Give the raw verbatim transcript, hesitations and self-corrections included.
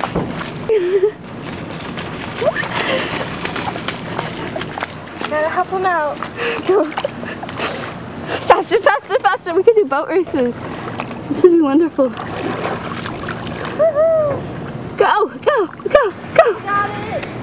Gotta help him out. Go. Faster, faster, faster. We can do boat races. This would be wonderful. Go, go, go, go. Got it.